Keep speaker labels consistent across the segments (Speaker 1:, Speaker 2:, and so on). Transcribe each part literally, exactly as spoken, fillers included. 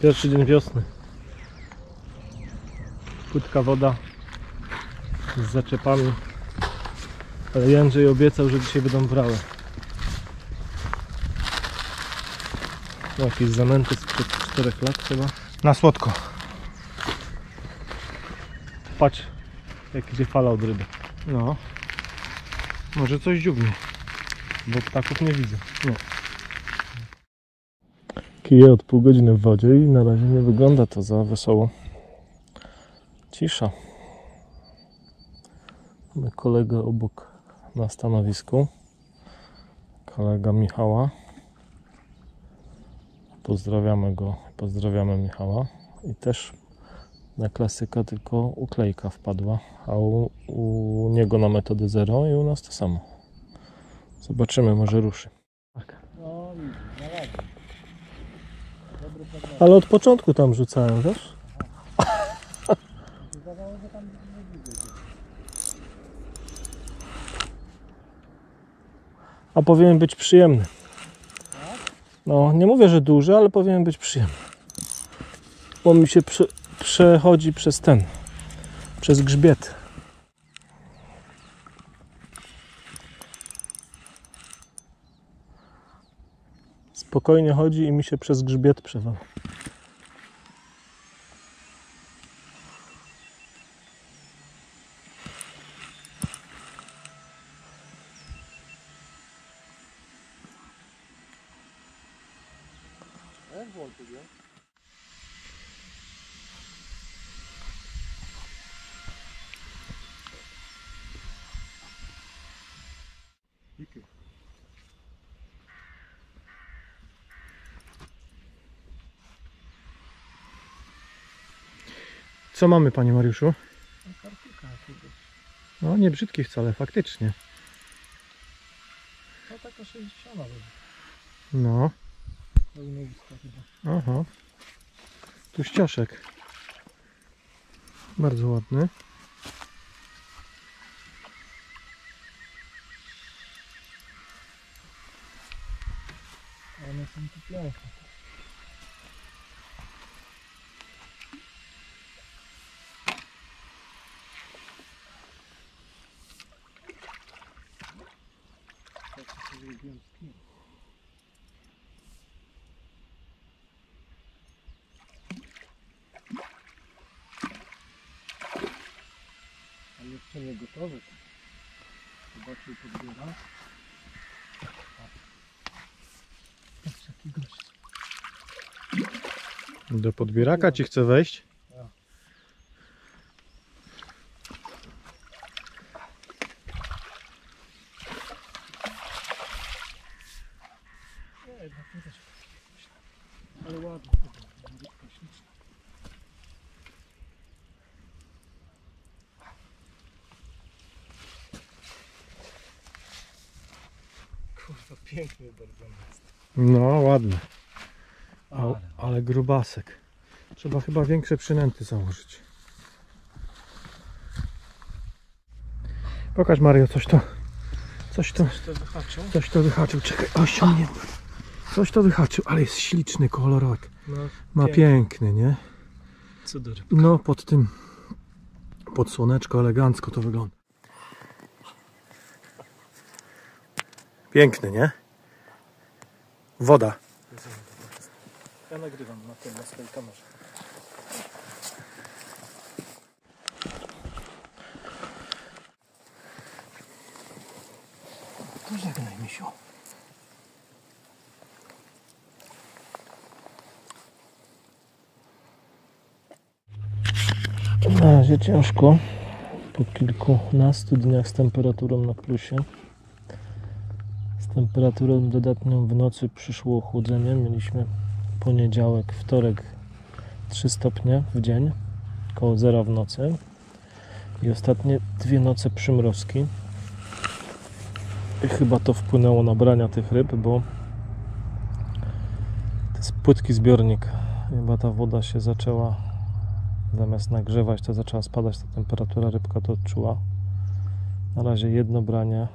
Speaker 1: Pierwszy dzień wiosny. Płytka woda z zaczepami. Ale Jędrzej obiecał, że dzisiaj będą brały. Jakieś zanęty sprzed czterech lat chyba.
Speaker 2: Na słodko.
Speaker 1: Patrz, jak idzie fala od ryby.
Speaker 2: No. Może coś dziubnie.
Speaker 1: Bo ptaków nie widzę. Nie. Kije od pół godziny w wodzie i na razie nie wygląda to za wesoło. Cisza. Mamy kolegę obok na stanowisku. Kolega Michała. Pozdrawiamy go. Pozdrawiamy Michała. I też na klasyka tylko uklejka wpadła, a u, u niego na metody zero i u nas to samo. Zobaczymy, może ruszy. Tak. Ale od początku tam rzucałem, wiesz? A powinien być przyjemny. No, nie mówię, że duży, ale powinien być przyjemny. Bo mi się prze, przechodzi przez ten, przez grzbiet. Spokojnie chodzi i mi się przez grzbiet przewala.
Speaker 2: Co mamy, panie Mariuszu? No nie brzydki wcale, faktycznie.
Speaker 1: No taka sześćdziesiąta.
Speaker 2: No. Aha. Tu ścioszek. Bardzo ładny.
Speaker 1: One są tu piękne. Ale jeszcze nie gotowy. Zobaczył, podbiera. Patrz, jaki gość.
Speaker 2: Do podbieraka ci chce wejść?
Speaker 1: Ja. Nie, jednak nie też. Ale ładnie. Ślicznie. Kurwa, piękny bardzo jest.
Speaker 2: No, ładny. Ale,
Speaker 1: Ale.
Speaker 2: ale grubasek. Trzeba chyba większe przynęty założyć. Pokaż, Mario, coś to. Coś to.
Speaker 1: Coś to wyhaczył?
Speaker 2: Coś to wyhaczył. Czekaj, o ściągnie. Coś to wyhaczył, ale jest śliczny kolorek.
Speaker 1: No,
Speaker 2: Ma
Speaker 1: piękny.
Speaker 2: piękny, nie?
Speaker 1: Cudur.
Speaker 2: No, pod tym. Pod słoneczko elegancko to wygląda. Piękny, nie? Woda.
Speaker 1: Ja nagrywam na tym, na swojej kamerze.
Speaker 2: To żegnaj, misiu.
Speaker 1: Na razie ciężko. Po kilkunastu dniach z temperaturą na plusie. Z temperaturą dodatnią w nocy przyszło ochłodzenie. Mieliśmy poniedziałek, wtorek trzy stopnie w dzień, koło zera w nocy. I ostatnie dwie noce przymrozki. I chyba to wpłynęło na brania tych ryb, bo to jest płytki zbiornik. Chyba ta woda się zaczęła, zamiast nagrzewać, to zaczęła spadać ta temperatura, rybka to odczuła. Na razie jedno branie,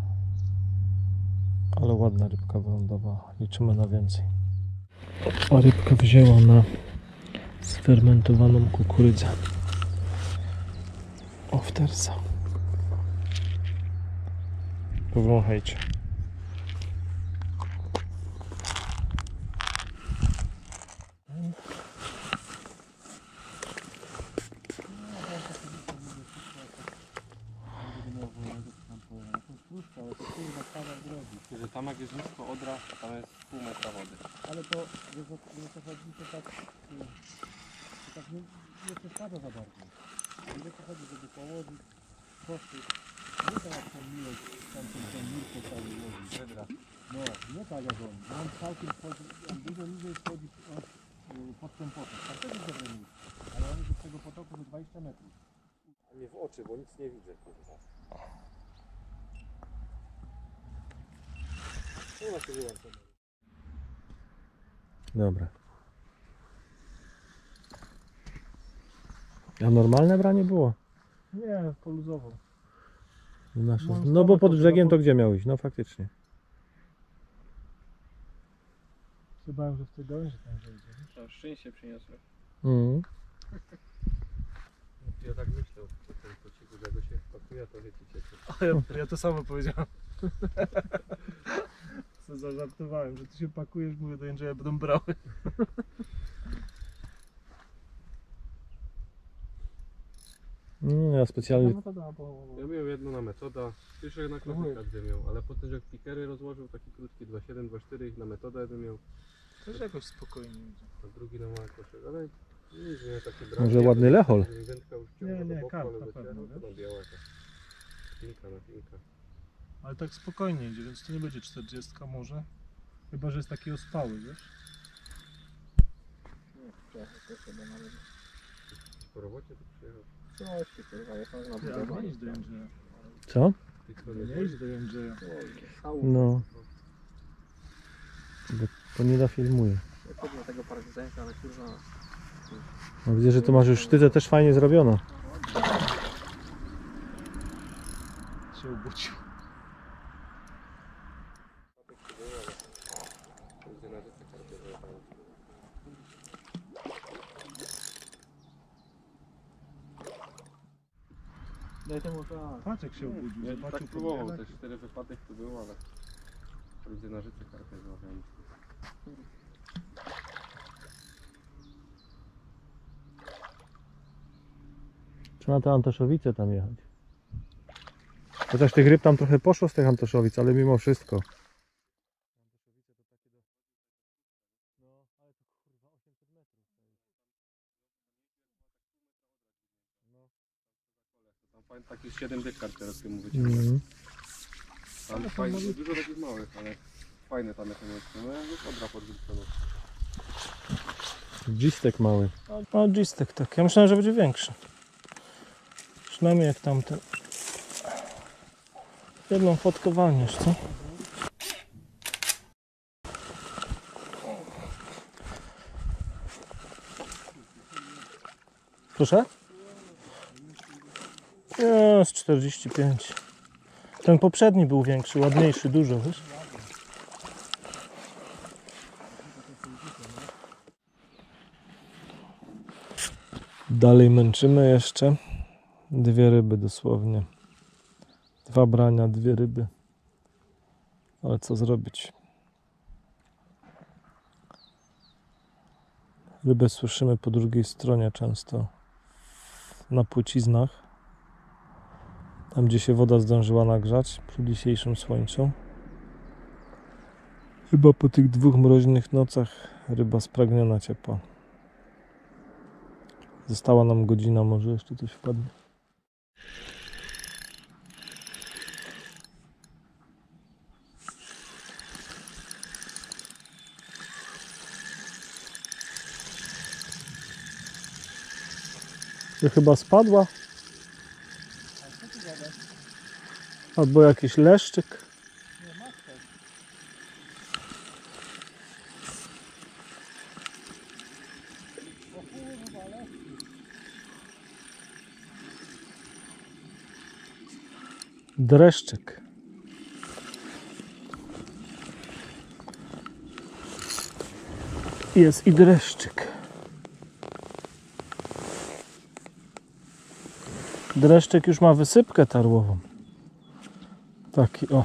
Speaker 1: ale ładna rybka wylądowała. Liczymy na więcej. A rybka wzięła na sfermentowaną kukurydzę. Oftersa. Powąchajcie.
Speaker 3: Że tam jak jest nisko odra, tam jest pół metra wody.
Speaker 1: Ale to, wiesz o co chodzi, to tak, to tak nie, nie przeszkadza za bardzo. Nie o co chodzi, żeby położyć koszy. Nie tak jak ten miłość, tam ten, ten mirko cały łoży.
Speaker 3: Wydra.
Speaker 1: No, nie tak jak on. On całkiem wchodzi, on dużo niżej wchodzi od, y, pod ten potok. Tam też jest dobre miejsce. Ale on jest od tego potoku do dwudziestu metrów.
Speaker 3: A nie w oczy, bo nic nie widzę.
Speaker 2: Dobra. A normalne branie było?
Speaker 1: Nie, poluzował.
Speaker 2: Nasze.
Speaker 1: Mam
Speaker 2: No bo
Speaker 1: stronę
Speaker 2: pod
Speaker 1: pod-
Speaker 2: brzegiem to
Speaker 1: pod-
Speaker 2: gdzie miałeś? No faktycznie.
Speaker 1: Się bałem, że w tej gałęzi tam wejdzie.
Speaker 3: Tam szczęście przyniosłem.
Speaker 2: Mhm.
Speaker 3: Ja tak myślał, że ten kociku, że go się wpakuje, to wiecie cieszy.
Speaker 1: A ja, ja to samo powiedziałem. Co zażartowałem, że ty się pakujesz, mówię do Jędrzeja, będą brały.
Speaker 2: Mm, ja specjalnie.
Speaker 3: Ja miałem jedno na metoda, jeszcze na klocka dwie miał, ale potem jak pikery rozłożył, taki krótki dwa siedem, dwa cztery, ich na metoda jeden miał,
Speaker 1: Też jakoś spokojnie idzie.
Speaker 3: a drugi na mały koszyk, ale nic, nie takie dragi.
Speaker 2: Może ładny lechol.
Speaker 3: Wędka już
Speaker 1: Nie,
Speaker 3: ciągła
Speaker 1: nie,
Speaker 3: do boku,
Speaker 1: karp
Speaker 3: ale
Speaker 1: na
Speaker 3: zacierał,
Speaker 1: pewno,
Speaker 3: to
Speaker 1: wiesz?
Speaker 3: na biała jakaś pinka na pinka.
Speaker 1: Ale tak spokojnie idzie, więc to nie będzie czterdziestka może. Chyba, że jest taki ospały, wiesz?
Speaker 3: Po robocie to przyjechał.
Speaker 1: Ty, ale nie idź do Jędrzeja.
Speaker 2: Co?
Speaker 3: Tych, co nie
Speaker 1: Nie idź do Jędrzeja.
Speaker 2: No. Bo to nie zafilmuje.
Speaker 4: tego partyzanta, ale kurwa.
Speaker 2: No widzę, że to masz już sztycę też fajnie zrobiono.
Speaker 1: Się obudził.
Speaker 3: Ludzie na rzece karpiowe jechali.
Speaker 4: Daj temu tak.
Speaker 1: Patrz jak się obudził.
Speaker 3: Ja
Speaker 1: Zobaczył
Speaker 3: tak próbował,
Speaker 1: podbiegać.
Speaker 3: też cztery wypadek tu było, ale ludzie na rzece karpie złapiali.
Speaker 2: Trzeba na te Antoszowice tam jechać. Chociaż tych ryb tam trochę poszło z tych Antoszowic, ale mimo wszystko.
Speaker 3: Tam fajnie takich siedem dyk karpierowskie mu wyciągnął.
Speaker 2: Mhm.
Speaker 3: Tam fajnie, dużo takich małych, ale fajne tam te miejsce. No jak jest odra podrzucona.
Speaker 2: Dzistek mały.
Speaker 1: No, dżistek tak. Ja myślałem, że będzie większy. Przynajmniej jak tamten. Jedną fotkę walniesz, co? Proszę? Jest czterdzieści pięć. Ten poprzedni był większy, ładniejszy, dużo, wiesz? Dalej męczymy jeszcze. Dwie ryby dosłownie. Dwa brania, dwie ryby. Ale co zrobić? Rybę słyszymy po drugiej stronie często. Na płciznach. Tam gdzie się woda zdążyła nagrzać przy dzisiejszym słońcu. Chyba po tych dwóch mroźnych nocach ryba spragniona ciepła. Została nam godzina, może jeszcze coś wpadnie. To chyba spadła. Albo jakiś leszczyk. Dreszczyk. Jest i dreszczyk. Dreszczyk już ma wysypkę tarłową. Taki o.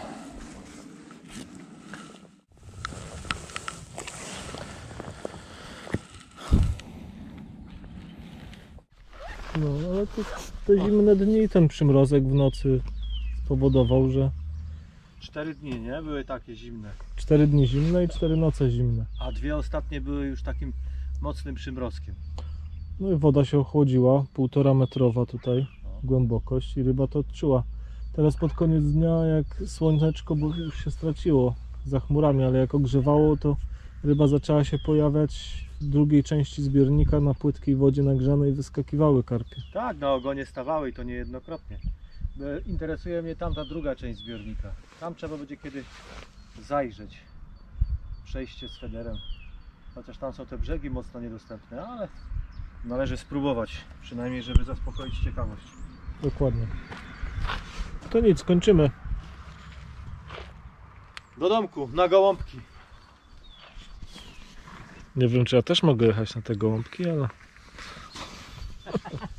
Speaker 1: No, ale to, te zimne dni i ten przymrozek w nocy spowodował, że
Speaker 2: Cztery dni, nie? Były takie zimne.
Speaker 1: cztery dni zimne i cztery noce zimne.
Speaker 2: A dwie ostatnie były już takim mocnym przymrozkiem.
Speaker 1: No i woda się ochłodziła, półtora metrowa tutaj głębokość i ryba to odczuła. Teraz pod koniec dnia, jak słoneczko bo już się straciło za chmurami, ale jak ogrzewało, to ryba zaczęła się pojawiać w drugiej części zbiornika na płytkiej wodzie nagrzanej, wyskakiwały karpie.
Speaker 2: Tak, na ogonie stawały i to niejednokrotnie. Bo interesuje mnie tamta druga część zbiornika. Tam trzeba będzie kiedy zajrzeć. Przejście z federem. Chociaż tam są te brzegi mocno niedostępne, ale należy spróbować. Przynajmniej, żeby zaspokoić ciekawość.
Speaker 1: Dokładnie. To nic, kończymy.
Speaker 2: Do domku, na gołąbki.
Speaker 1: Nie wiem, czy ja też mogę jechać na te gołąbki, ale